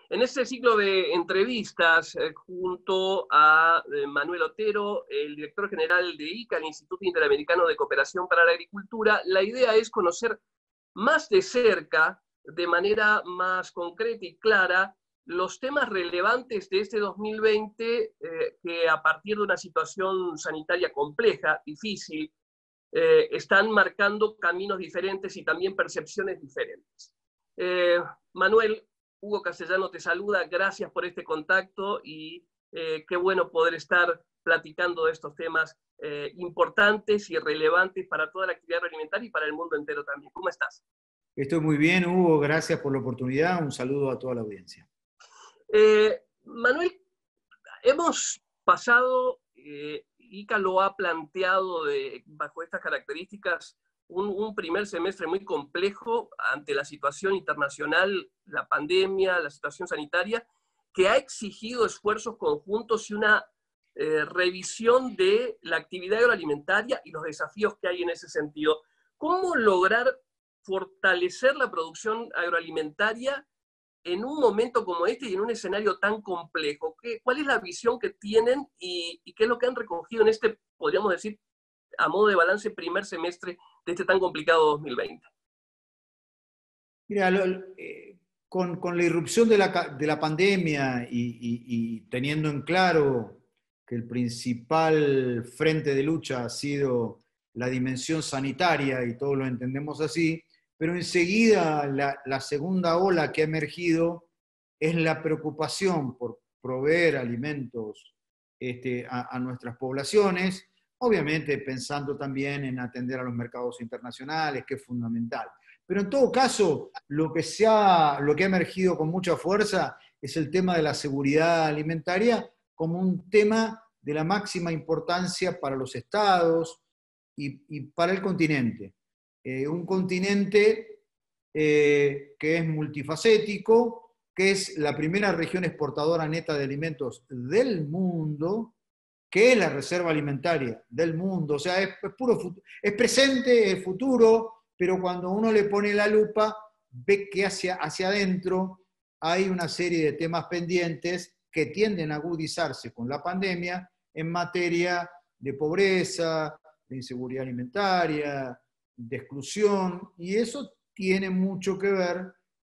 En este ciclo de entrevistas, junto a Manuel Otero, el director general de ICA, el Instituto Interamericano de Cooperación para la Agricultura, la idea es conocer más de cerca, de manera más concreta y clara, los temas relevantes de este 2020, que a partir de una situación sanitaria compleja, difícil, están marcando caminos diferentes y también percepciones diferentes. Manuel, Hugo Castellano te saluda, gracias por este contacto y qué bueno poder estar platicando de estos temas importantes y relevantes para toda la actividad agroalimentaria y para el mundo entero también. ¿Cómo estás? Estoy muy bien, Hugo, gracias por la oportunidad, un saludo a toda la audiencia. Manuel, hemos pasado, ICA lo ha planteado bajo estas características, un primer semestre muy complejo ante la situación internacional, la pandemia, la situación sanitaria, que ha exigido esfuerzos conjuntos y una revisión de la actividad agroalimentaria y los desafíos que hay en ese sentido. ¿Cómo lograr fortalecer la producción agroalimentaria en un momento como este y en un escenario tan complejo? ¿Cuál es la visión que tienen y qué es lo que han recogido en este, podríamos decir, a modo de balance, primer semestre de este tan complicado 2020? Mira, con la irrupción de la pandemia y teniendo en claro que el principal frente de lucha ha sido la dimensión sanitaria, y todos lo entendemos así, pero enseguida la segunda ola que ha emergido es la preocupación por proveer alimentos a nuestras poblaciones, obviamente pensando también en atender a los mercados internacionales, que es fundamental. Pero en todo caso, lo que ha emergido con mucha fuerza es el tema de la seguridad alimentaria como un tema de la máxima importancia para los estados y para el continente. Un continente que es multifacético, que es la primera región exportadora neta de alimentos del mundo, que es la reserva alimentaria del mundo. O sea, es es presente, es futuro, pero cuando uno le pone la lupa, ve que hacia adentro hay una serie de temas pendientes que tienden a agudizarse con la pandemia en materia de pobreza, de inseguridad alimentaria, de exclusión, y eso tiene mucho que ver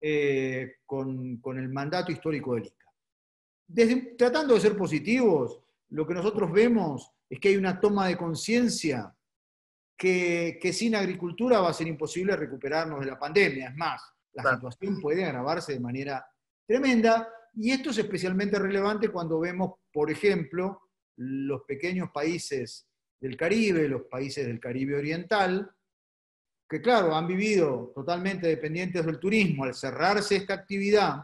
con el mandato histórico del ICA. Tratando de ser positivos, lo que nosotros vemos es que hay una toma de conciencia que sin agricultura va a ser imposible recuperarnos de la pandemia. Es más, la situación puede agravarse de manera tremenda, y esto es especialmente relevante cuando vemos, por ejemplo, los pequeños países del Caribe, los países del Caribe Oriental, que claro, han vivido totalmente dependientes del turismo. Al cerrarse esta actividad,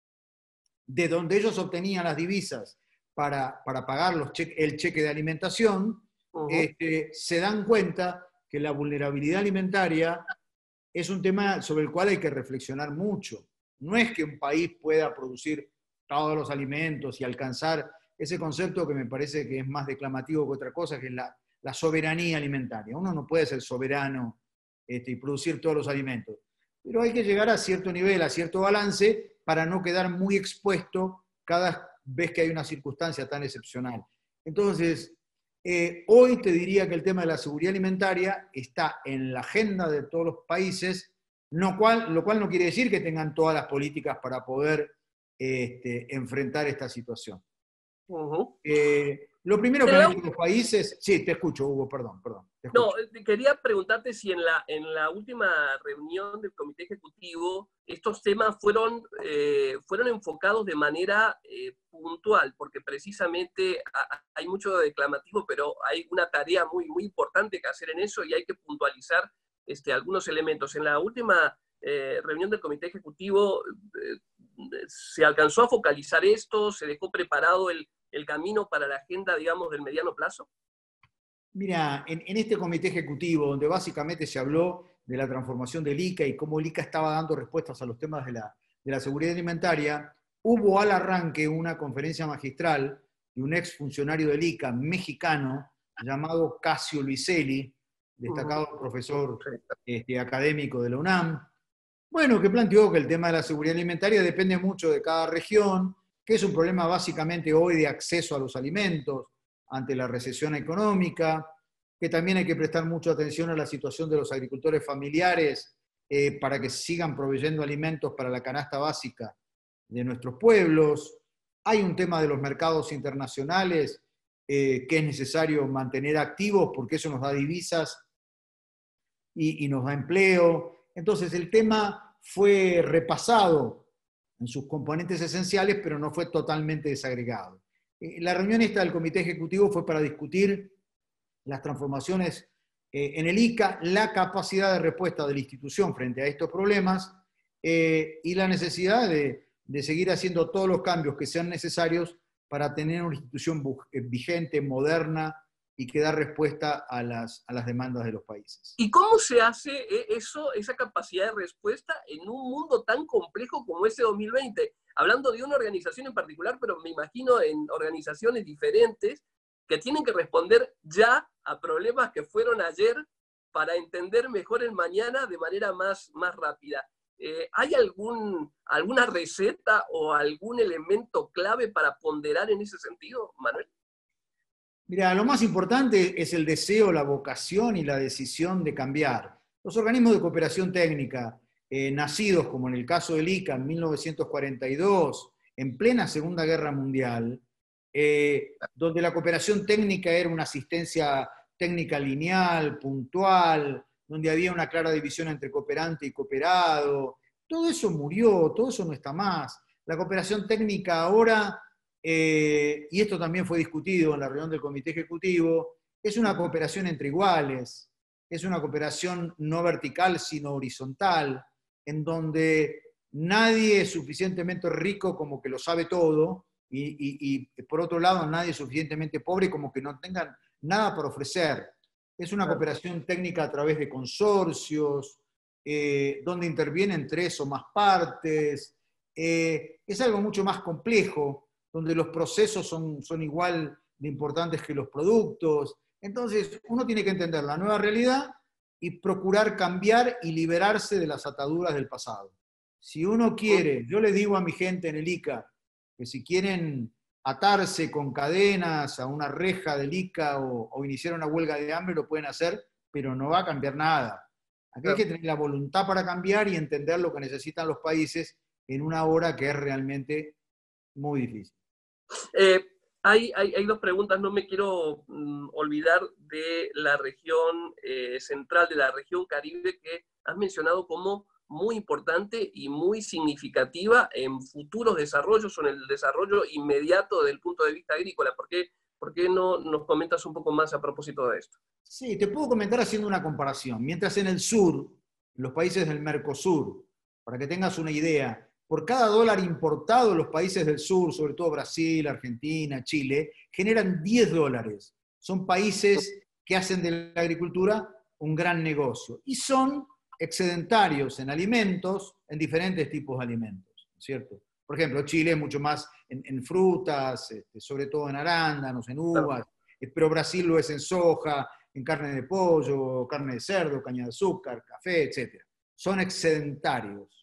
de donde ellos obtenían las divisas para pagar el cheque de alimentación, se dan cuenta que la vulnerabilidad alimentaria es un tema sobre el cual hay que reflexionar mucho. No es que un país pueda producir todos los alimentos y alcanzar ese concepto que me parece que es más declamativo que otra cosa, que es la soberanía alimentaria. Uno no puede ser soberano y producir todos los alimentos, pero hay que llegar a cierto nivel, a cierto balance, para no quedar muy expuesto cada vez que hay una circunstancia tan excepcional. Entonces, hoy te diría que el tema de la seguridad alimentaria está en la agenda de todos los países, lo cual no quiere decir que tengan todas las políticas para poder enfrentar esta situación. Lo primero que han hecho los países... Sí, te escucho, Hugo, perdón. Te escucho. No, quería preguntarte si en la última reunión del Comité Ejecutivo estos temas fueron enfocados de manera puntual, porque precisamente hay mucho declamativo, pero hay una tarea muy, muy importante que hacer en eso y hay que puntualizar algunos elementos. En la última reunión del Comité Ejecutivo se alcanzó a focalizar esto, se dejó preparado el camino para la agenda, digamos, del mediano plazo. Mira, en este comité ejecutivo, donde básicamente se habló de la transformación del ICA y cómo el ICA estaba dando respuestas a los temas de la seguridad alimentaria, hubo al arranque una conferencia magistral de un ex funcionario del ICA mexicano llamado Casio Luiselli, destacado profesor académico de la UNAM, Bueno, que planteó que el tema de la seguridad alimentaria depende mucho de cada región, que es un problema básicamente hoy de acceso a los alimentos ante la recesión económica, que también hay que prestar mucha atención a la situación de los agricultores familiares para que sigan proveyendo alimentos para la canasta básica de nuestros pueblos. Hay un tema de los mercados internacionales que es necesario mantener activos porque eso nos da divisas y nos da empleo. Entonces el tema fue repasado en sus componentes esenciales, pero no fue totalmente desagregado. La reunión esta del Comité Ejecutivo fue para discutir las transformaciones en el ICA, la capacidad de respuesta de la institución frente a estos problemas y la necesidad de seguir haciendo todos los cambios que sean necesarios para tener una institución vigente, moderna y que da respuesta a las demandas de los países. ¿Y cómo se hace eso, esa capacidad de respuesta en un mundo tan complejo como ese 2020? Hablando de una organización en particular, pero me imagino en organizaciones diferentes que tienen que responder ya a problemas que fueron ayer para entender mejor el mañana de manera más rápida. ¿Hay alguna receta o algún elemento clave para ponderar en ese sentido, Manuel? Mira, lo más importante es el deseo, la vocación y la decisión de cambiar. Los organismos de cooperación técnica, nacidos como en el caso del ICA en 1942, en plena Segunda Guerra Mundial, donde la cooperación técnica era una asistencia técnica lineal, puntual, donde había una clara división entre cooperante y cooperado. Todo eso murió, todo eso no está más. La cooperación técnica ahora, y esto también fue discutido en la reunión del Comité Ejecutivo, es una cooperación entre iguales, es una cooperación no vertical, sino horizontal, en donde nadie es suficientemente rico como que lo sabe todo, y por otro lado nadie es suficientemente pobre como que no tengan nada para ofrecer. Es una cooperación técnica a través de consorcios, donde intervienen 3 o más partes. Es algo mucho más complejo, donde los procesos son igual de importantes que los productos. Entonces, uno tiene que entender la nueva realidad y procurar cambiar y liberarse de las ataduras del pasado. Si uno quiere, yo le digo a mi gente en el ICA, que si quieren atarse con cadenas a una reja del ICA o iniciar una huelga de hambre, lo pueden hacer, pero no va a cambiar nada. Aquí hay que tener la voluntad para cambiar y entender lo que necesitan los países en una hora que es realmente muy difícil. Hay dos preguntas, no me quiero olvidar de la región central, de la región Caribe, que has mencionado como muy importante y muy significativa en futuros desarrollos o en el desarrollo inmediato desde el punto de vista agrícola. ¿Por qué no nos comentas un poco más a propósito de esto? Sí, te puedo comentar haciendo una comparación. Mientras en el sur, los países del Mercosur, para que tengas una idea, por cada dólar importado, los países del sur, sobre todo Brasil, Argentina, Chile, generan $10. Son países que hacen de la agricultura un gran negocio. Y son excedentarios en alimentos, en diferentes tipos de alimentos, ¿cierto? Por ejemplo, Chile es mucho más en frutas, sobre todo en arándanos, en uvas, pero Brasil lo es en soja, en carne de pollo, carne de cerdo, caña de azúcar, café, etc. Son excedentarios.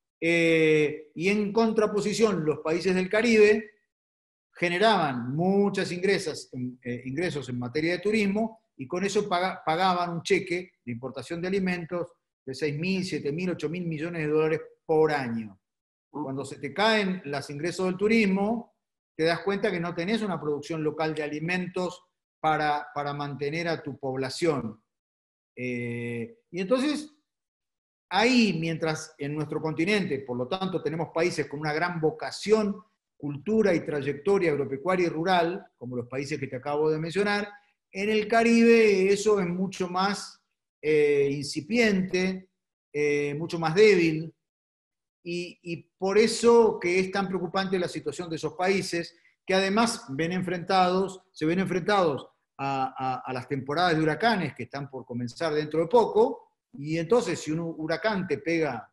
Y en contraposición, los países del Caribe generaban muchos ingresos en materia de turismo y con eso pagaban un cheque de importación de alimentos de 6.000, 7.000, 8.000 millones de dólares por año. Cuando se te caen los ingresos del turismo, te das cuenta que no tenés una producción local de alimentos para mantener a tu población. Y entonces, ahí, mientras en nuestro continente, por lo tanto, tenemos países con una gran vocación, cultura y trayectoria agropecuaria y rural, como los países que te acabo de mencionar, en el Caribe eso es mucho más incipiente, mucho más débil, y por eso que es tan preocupante la situación de esos países, que además se ven enfrentados a las temporadas de huracanes que están por comenzar dentro de poco, y entonces si un huracán te pega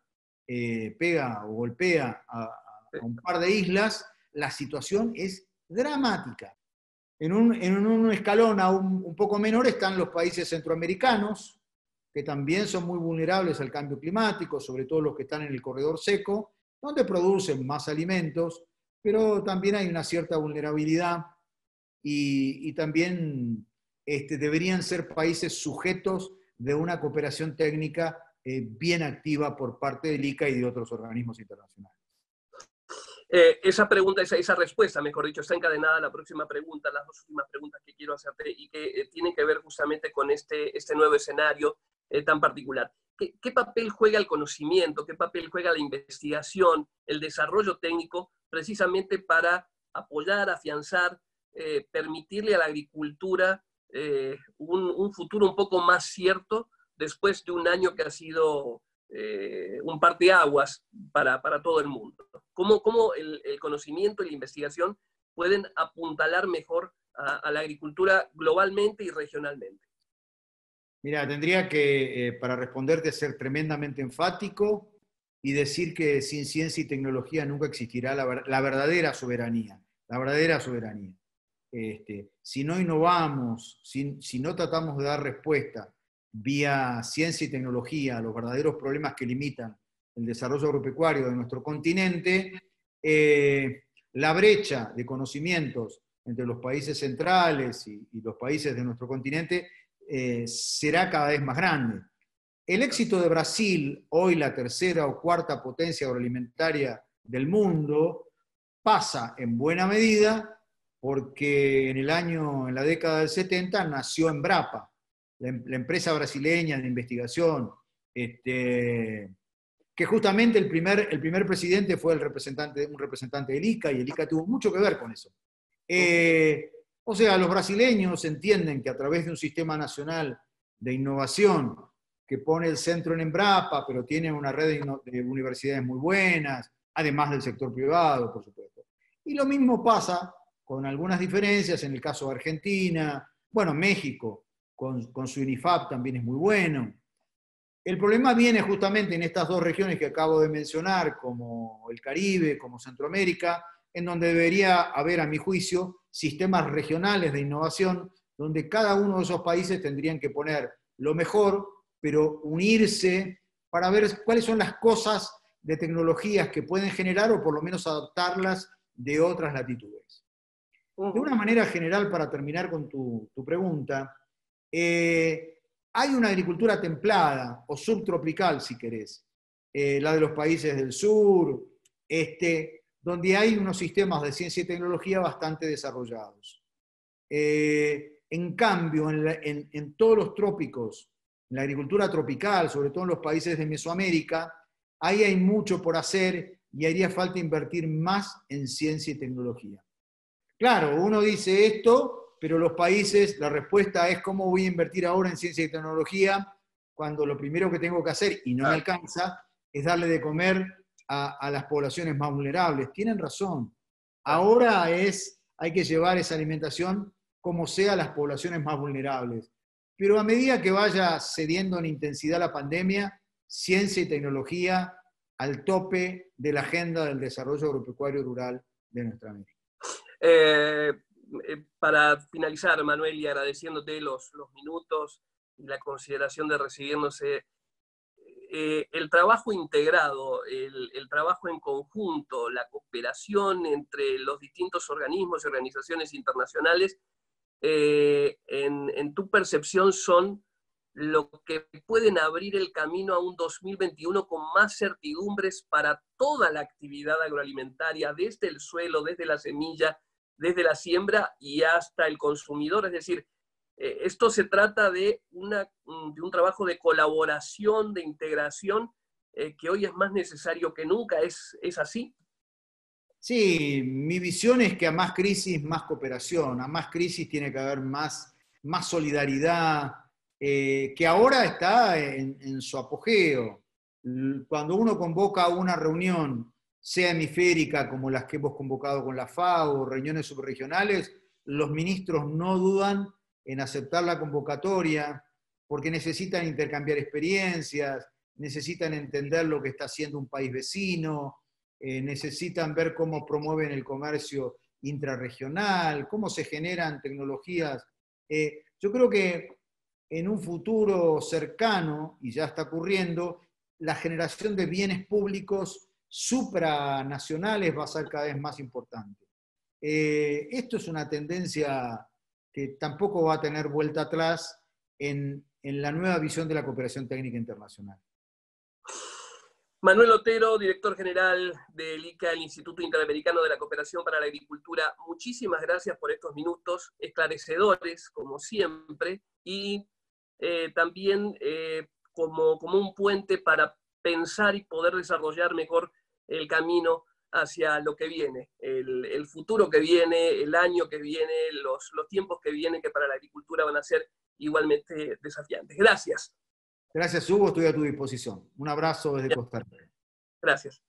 o golpea a un par de islas, la situación es dramática. En un escalón aún un poco menor están los países centroamericanos, que también son muy vulnerables al cambio climático, sobre todo los que están en el corredor seco, donde producen más alimentos, pero también hay una cierta vulnerabilidad y también deberían ser países sujetos de una cooperación técnica bien activa por parte del ICA y de otros organismos internacionales. Esa pregunta, esa respuesta, mejor dicho, está encadenada a la próxima pregunta, las dos últimas preguntas que quiero hacerte y que tienen que ver justamente con este nuevo escenario tan particular. ¿Qué papel juega el conocimiento, qué papel juega la investigación, el desarrollo técnico, precisamente para apoyar, afianzar, permitirle a la agricultura un futuro un poco más cierto después de un año que ha sido un parteaguas para todo el mundo? ¿Cómo el conocimiento y la investigación pueden apuntalar mejor a la agricultura globalmente y regionalmente? Mira, tendría que, para responderte, ser tremendamente enfático y decir que sin ciencia y tecnología nunca existirá la verdadera soberanía. La verdadera soberanía. Si no innovamos, si no tratamos de dar respuesta vía ciencia y tecnología a los verdaderos problemas que limitan el desarrollo agropecuario de nuestro continente, la brecha de conocimientos entre los países centrales y los países de nuestro continente será cada vez más grande. El éxito de Brasil, hoy la tercera o cuarta potencia agroalimentaria del mundo, pasa en buena medida porque en la década del 70 nació Embrapa, la empresa brasileña de investigación, que justamente el primer presidente fue un representante del ICA, y el ICA tuvo mucho que ver con eso. O sea, los brasileños entienden que a través de un sistema nacional de innovación que pone el centro en Embrapa, pero tiene una red de universidades muy buenas, además del sector privado, por supuesto. Y lo mismo pasa, con algunas diferencias, en el caso de Argentina, bueno, México, con su INIFAP también es muy bueno. El problema viene justamente en estas dos regiones que acabo de mencionar, como el Caribe, como Centroamérica, en donde debería haber, a mi juicio, sistemas regionales de innovación, donde cada uno de esos países tendrían que poner lo mejor, pero unirse para ver cuáles son las cosas de tecnologías que pueden generar o por lo menos adaptarlas de otras latitudes. De una manera general, para terminar con tu pregunta, hay una agricultura templada o subtropical, si querés, la de los países del sur, donde hay unos sistemas de ciencia y tecnología bastante desarrollados. En cambio, en todos los trópicos, en la agricultura tropical, sobre todo en los países de Mesoamérica, ahí hay mucho por hacer y haría falta invertir más en ciencia y tecnología. Claro, uno dice esto, pero los países, la respuesta es ¿cómo voy a invertir ahora en ciencia y tecnología cuando lo primero que tengo que hacer, y no me alcanza, es darle de comer a las poblaciones más vulnerables? Tienen razón. Ahora hay que llevar esa alimentación como sea a las poblaciones más vulnerables. Pero a medida que vaya cediendo en intensidad la pandemia, ciencia y tecnología al tope de la agenda del desarrollo agropecuario rural de nuestra América. Para finalizar, Manuel, y agradeciéndote los minutos y la consideración de recibirnos, el trabajo integrado, el trabajo en conjunto, la cooperación entre los distintos organismos y organizaciones internacionales, en tu percepción son lo que pueden abrir el camino a un 2021 con más certidumbres para toda la actividad agroalimentaria, desde el suelo, desde la semilla, desde la siembra y hasta el consumidor. Es decir, esto se trata de un trabajo de colaboración, de integración, que hoy es más necesario que nunca. ¿Es así? Sí, mi visión es que a más crisis, más cooperación, a más crisis tiene que haber más solidaridad, que ahora está en su apogeo. Cuando uno convoca una reunión, sea hemisférica como las que hemos convocado con la FAO, reuniones subregionales, los ministros no dudan en aceptar la convocatoria porque necesitan intercambiar experiencias, necesitan entender lo que está haciendo un país vecino, necesitan ver cómo promueven el comercio intrarregional, cómo se generan tecnologías. Yo creo que en un futuro cercano, y ya está ocurriendo, la generación de bienes públicos supranacionales va a ser cada vez más importante. Esto es una tendencia que tampoco va a tener vuelta atrás en la nueva visión de la cooperación técnica internacional. Manuel Otero, director general del ICA, el Instituto Interamericano de la Cooperación para la Agricultura, muchísimas gracias por estos minutos esclarecedores, como siempre, y también como un puente para pensar y poder desarrollar mejor el camino hacia lo que viene, el futuro que viene, el año que viene, los tiempos que vienen, que para la agricultura van a ser igualmente desafiantes. Gracias. Gracias, Hugo, estoy a tu disposición. Un abrazo desde Costa Rica. Gracias.